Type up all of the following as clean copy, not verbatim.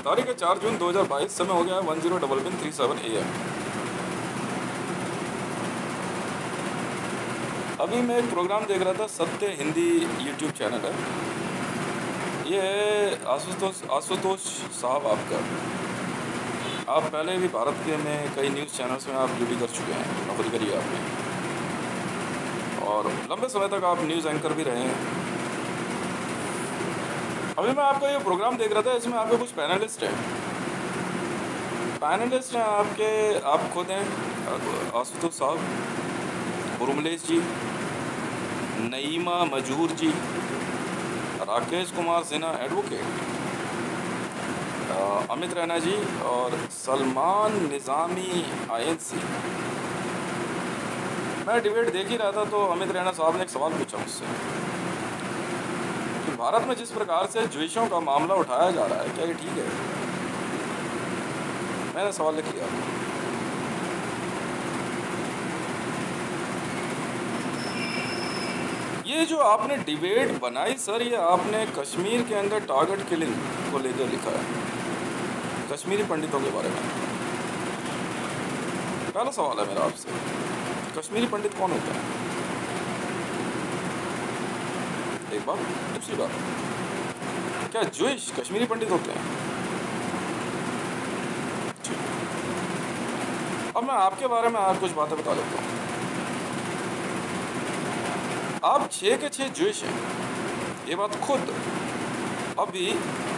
तारीख है 4 जून 2022, समय हो गया है 10:37 AM। अभी मैं एक प्रोग्राम देख रहा था, सत्य हिंदी यूट्यूब चैनल है। ये है आशुतोष साहब आपका। आप पहले भी भारत के में कई न्यूज़ चैनल्स में आप ड्यूटी कर चुके हैं, नौकरी करी है आपने, और लंबे समय तक आप न्यूज़ एंकर भी रहे हैं। अभी मैं आपका ये प्रोग्राम देख रहा था, इसमें आपके कुछ पैनलिस्ट हैं। आपके, आप खुद हैं आशुतोष साहब, उर्मिलेश जी, नईमा मजहूर जी, राकेश कुमार सिन्हा एडवोकेट, अमित रैना जी और सलमान निज़ामी INC। मैं डिबेट देख ही रहा था तो अमित रैना साहब ने एक सवाल पूछा मुझसे कि भारत में जिस प्रकार से द्वेषों का मामला उठाया जा रहा है, क्या ये ठीक है? मैंने सवाल लिख लिया। ये जो आपने डिबेट बनाई सर, ये आपने कश्मीर के अंदर टारगेट किलिंग को लेकर लिखा है, कश्मीरी पंडितों के बारे में। पहला सवाल है मेरा आपसे, कश्मीरी पंडित कौन होता है? एक बात। दूसरी बात, क्या ज्यूइश कश्मीरी पंडित होते हैं? अब मैं आपके बारे में कुछ बातें बता देता हूँ। आप 6 के 6 ज्यूइश हैं, ये बात खुद अभी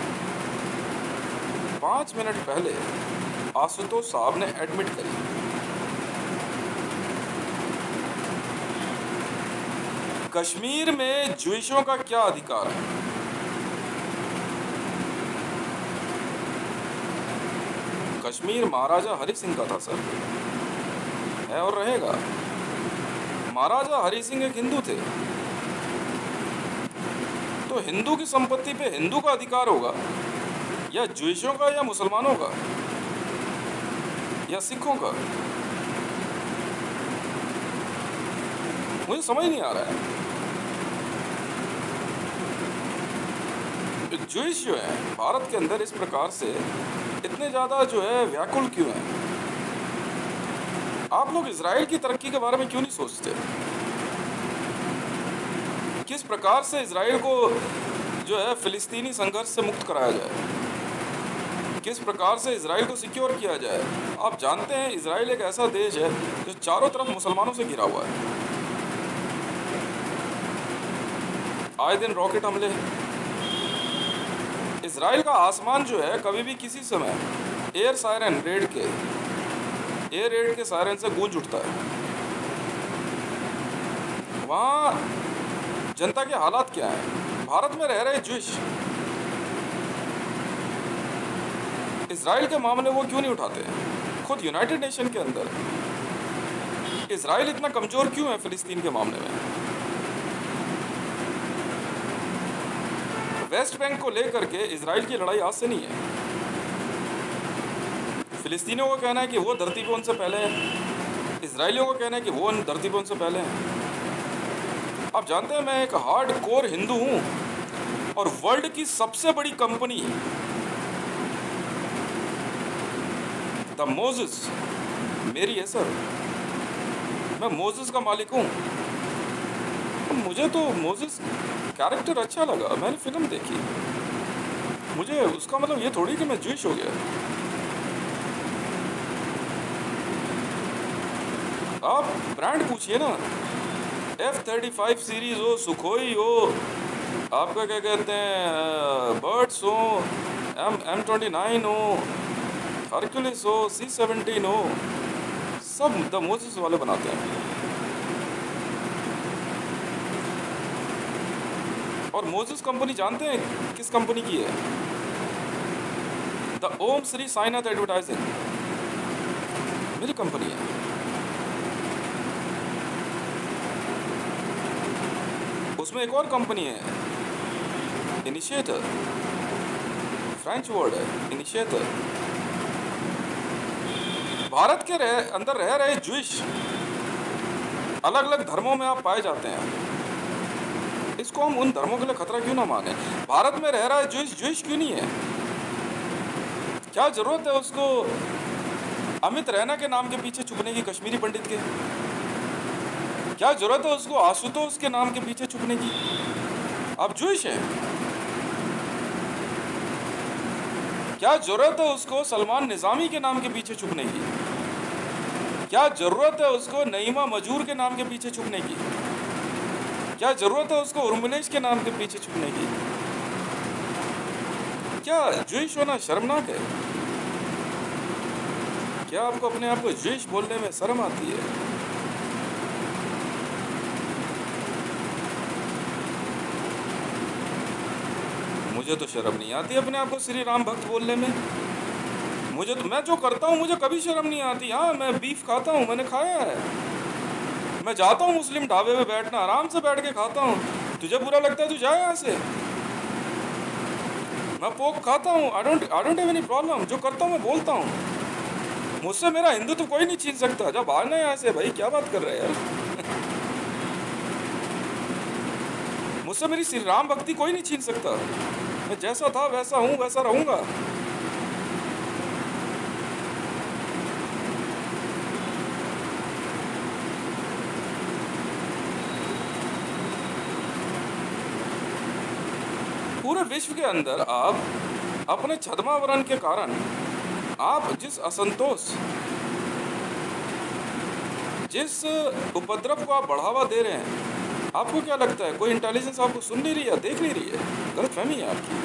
5 मिनट पहले आशुतोष साहब ने एडमिट करी। कश्मीर में ज्यूइशों का क्या अधिकार है? कश्मीर महाराजा हरि सिंह का था सर, है और रहेगा। महाराजा हरि सिंह एक हिंदू थे, तो हिंदू की संपत्ति पे हिंदू का अधिकार होगा, या ज्यूइशों का, या मुसलमानों का, या सिखों का? मुझे समझ नहीं आ रहा है। ज्यूइश जो है भारत के अंदर इस प्रकार से इतने ज़्यादा जो है व्याकुल क्यों हैं? आप लोग इजराइल की तरक्की के बारे में क्यों नहीं सोचते? किस प्रकार से इजराइल को जो है फिलिस्तीनी संघर्ष से मुक्त कराया जाए, किस प्रकार से इजराइल को सिक्योर किया जाए। आप जानते हैं इजराइल एक ऐसा देश है जो चारों तरफ मुसलमानों से घिरा हुआ है। आए दिन रॉकेट हमले। इजराइल का आसमान जो है कभी भी किसी समय एयर रेड के सायरन से गूंज उठता है। वहाँ जनता के हालात क्या हैं? भारत में रह रहे ज्यूइश इजराइल के मामले वो क्यों नहीं उठाते? खुद यूनाइटेड नेशन के अंदर इजराइल इतना कमजोर क्यों है फिलिस्तीन के मामले में? वेस्ट बैंक को लेकर के इजराइल की लड़ाई आज से नहीं है। फिलिस्तीनियों का कहना है कि वो धरती पे उनसे पहले हैं, इजराइलियों का कहना है कि वो धरती पे उनसे पहले हैं। आप जानते हैं मैं एक हार्ड कोर हिंदू हूँ, और वर्ल्ड की सबसे बड़ी कंपनी द मोजेस मेरी है सर। मैं मोजेस का मालिक हूँ। मुझे तो मोजेस कैरेक्टर अच्छा लगा, मैंने फिल्म देखी, मुझे उसका मतलब ये थोड़ी कि मैं ज्यूइश हो गया। आप ब्रांड पूछिए ना, F-35 सीरीज हो, सुखोई हो, आपका क्या कहते हैं बर्ड्स हो, M29 हो, हरक्यूलिस हो, C-17 हो, सब द मोजेस वाले बनाते हैं। और मोजेस कंपनी जानते हैं किस कंपनी की है? द ओम श्री साईनाथ एडवर्टाइजिंग मेरी कंपनी है। उसमें एक और कंपनी है, इनिशिएटर, फ्रेंच वर्ड है इनिशिएटर। भारत के अंदर रह रहे ज्यूइश अलग अलग धर्मों में आप पाए जाते हैं। इसको हम उन धर्मों के लिए खतरा क्यों ना माने? भारत में रह रहा है ज्यूइश क्यों नहीं है? क्या ज़रूरत है उसको अमित रैना के नाम के पीछे छुपने की, कश्मीरी पंडित के? क्या ज़रूरत है उसको आशुतोष के नाम के पीछे छुपने की? आप जूइश हैं। क्या ज़रूरत है उसको सलमान निज़ामी के नाम के पीछे छुपने की? क्या ज़रूरत है उसको नईमा मजूर के नाम के पीछे छुपने की? क्या ज़रूरत है उसको उर्मिलेश के नाम के पीछे छुपने की? क्या जूइश होना शर्मनाक है? क्या आपको अपने आप को जूइश बोलने में शर्म आती है? मुझे तो शर्म नहीं आती अपने आप को श्री राम भक्त बोलने में। मैं जो करता हूँ मुझे कभी शर्म नहीं आती। हाँ, मैं बीफ खाता हूँ, मैंने खाया है। मैं जाता हूँ मुस्लिम ढाबे पे बैठना, आराम से बैठ के खाता हूँ। तुझे बुरा लगता है, तू जा यहाँ से। मैं पोक खाता हूँ, I don't have any problem. जो करता हूँ मैं बोलता हूँ। मुझसे मेरा हिंदू तो कोई नहीं छीन सकता। जब भागना यहाँ से भाई, क्या बात कर रहे हैं यार। मुझसे मेरी श्री राम भक्ति कोई नहीं छीन सकता। मैं जैसा था वैसा हूँ, वैसा रहूंगा। पूरे विश्व के अंदर आप अपने छद्मावरण के कारण आप जिस असंतोष, जिस उपद्रव को आप बढ़ावा दे रहे हैं, आपको क्या लगता है कोई इंटेलिजेंस आपको सुन नहीं रही है, देख नहीं रही है? गलतफहमी है आपकी।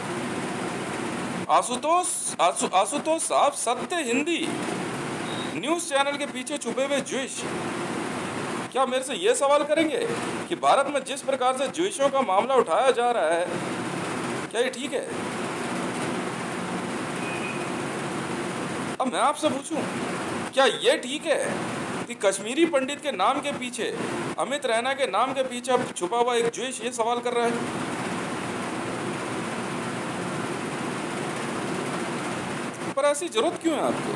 आशुतोष साहब सत्य हिंदी न्यूज़ चैनल के पीछे छुपे हुए ज्यूइश क्या मेरे से ये सवाल करेंगे कि भारत में जिस प्रकार से ज्यूइशों का मामला उठाया जा रहा है, क्या ये ठीक है? अब मैं आपसे पूछूं, क्या ये ठीक है कि कश्मीरी पंडित के नाम के पीछे, अमित रैना के नाम के पीछे अब छुपा हुआ एक ज्यूइश ये सवाल कर रहा है? पर ऐसी जरूरत क्यों है आपको?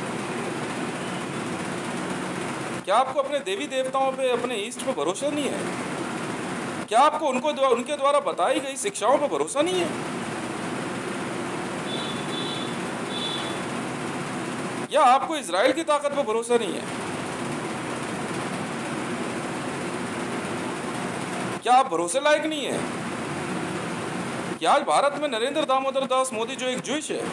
क्या आपको अपने देवी देवताओं पे, अपने ईस्ट पे भरोसा नहीं है? क्या आपको उनके द्वारा बताई गई शिक्षाओं पे भरोसा नहीं है? या आपको इजराइल की ताकत पे भरोसा नहीं है? क्या आप भरोसे लायक नहीं है? क्या आज भारत में नरेंद्र दामोदर दास मोदी जो एक ज्यूइश है,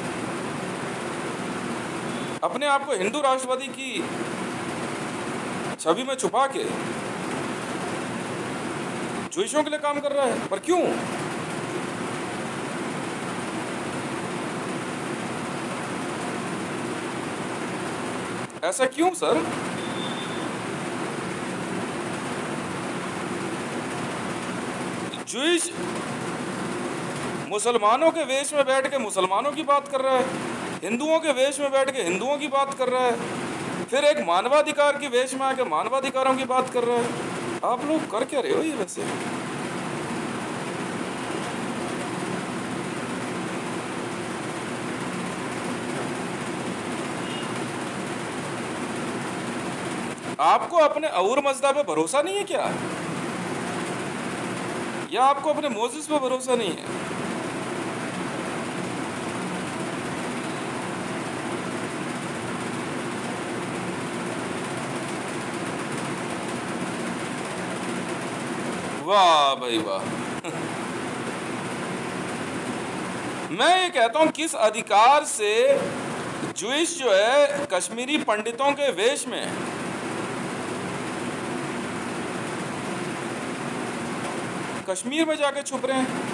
अपने आप को हिंदू राष्ट्रवादी की छवि में छुपा के ज्यूइशों के लिए काम कर रहा है? पर क्यों? ऐसा क्यों सर? ज्यूइश मुसलमानों के वेश में बैठ के मुसलमानों की बात कर रहा है, हिंदुओं के वेश में बैठ के हिंदुओं की बात कर रहा है, फिर एक मानवाधिकार के वेश में आके मानवाधिकारों की बात कर रहा है। आप लोग कर क्या रहे हो ये वैसे? आपको अपने और मजदा पे भरोसा नहीं है क्या? या आपको अपने मोजिस पे भरोसा नहीं है? वाह भाई वाह। मैं ये कहता हूं, किस अधिकार से ज्यूइश जो है कश्मीरी पंडितों के वेश में कश्मीर में जाके छुप रहे हैं?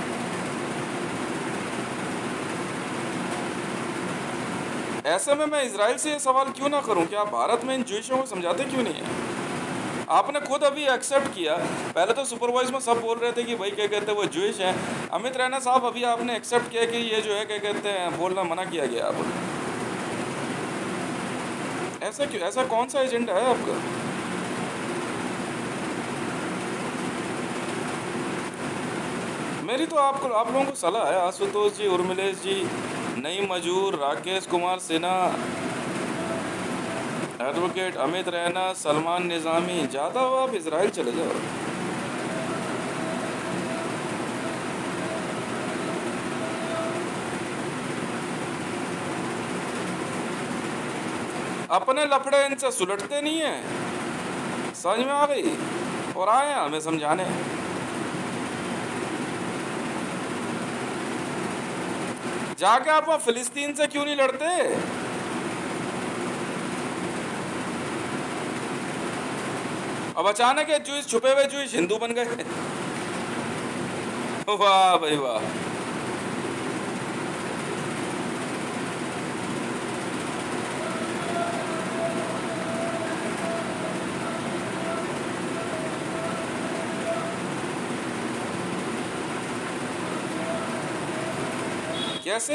ऐसे में मैं इजराइल से ये सवाल क्यों ना करूं कि आप भारत में इन ज्यूइशों को समझाते क्यों नहीं है? आपने खुद अभी एक्सेप्ट किया। पहले तो सुपरवाइज में सब बोल रहे थे कि भाई क्या कहते हैं वो ज्यूइश हैं। अमित रैना साहब अभी आपने एक्सेप्ट किया कि ये जो है क्या कहते हैं बोलना मना किया गया आप। ऐसा क्यों? ऐसा कौन सा एजेंडा है आपका? मेरी तो आप लोगों को सलाह है, आशुतोष जी, उर्मिलेश जी, नईम मजूर, राकेश कुमार सिन्हा, एडवोकेट अमित रैना, सलमान निज़ामी, ज़्यादा हो आप इजराइल चले जाओ। अपने लफड़े इनसे सुलटते नहीं हैं, समझ में आ गई, और आए हैं हमें समझाने। जाके आप वहाँ फिलिस्तीन से क्यों नहीं लड़ते? अब अचानक ये जूस, छुपे हुए जूस हिंदू बन गए। वाह भाई वाह। कैसे?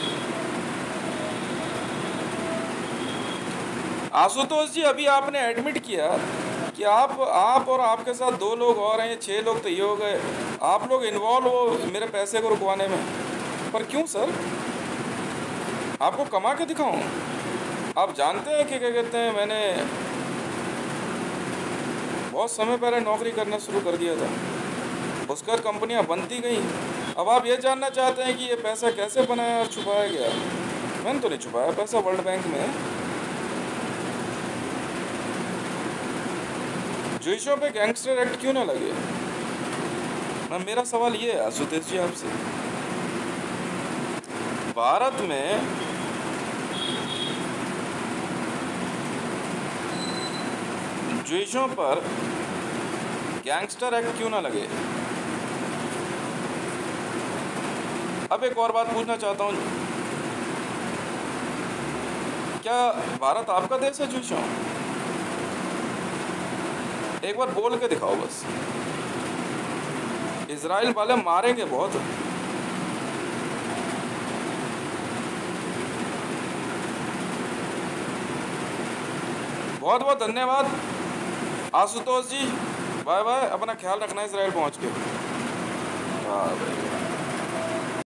आशुतोष जी, अभी आपने एडमिट किया कि आप और आपके साथ 2 लोग और हैं, 6 लोग तो ये हो गए, आप लोग इन्वॉल्व हो मेरे पैसे को रुकवाने में। पर क्यों सर? आपको कमा के दिखाऊं? आप जानते हैं कि क्या कहते हैं, मैंने बहुत समय पहले नौकरी करना शुरू कर दिया था, उसका कंपनियां बनती गई। अब आप ये जानना चाहते हैं कि ये पैसा कैसे बनाया और छुपाया गया? मैंने तो नहीं छुपाया पैसा, वर्ल्ड बैंक में है। जुइशों पे गैंगस्टर एक्ट क्यों ना लगे? मेरा सवाल ये है आशुतोष जी आपसे, भारत में जुइशों पर गैंगस्टर एक्ट क्यों ना लगे? अब एक और बात पूछना चाहता हूँ, क्या भारत आपका देश है जुइशों? एक बार बोल के दिखाओ बस। इजराइल वाले मारेंगे बहुत। बहुत बहुत धन्यवाद आशुतोष जी, बाय बाय, अपना ख्याल रखना इजराइल पहुंच के। वाह भाई।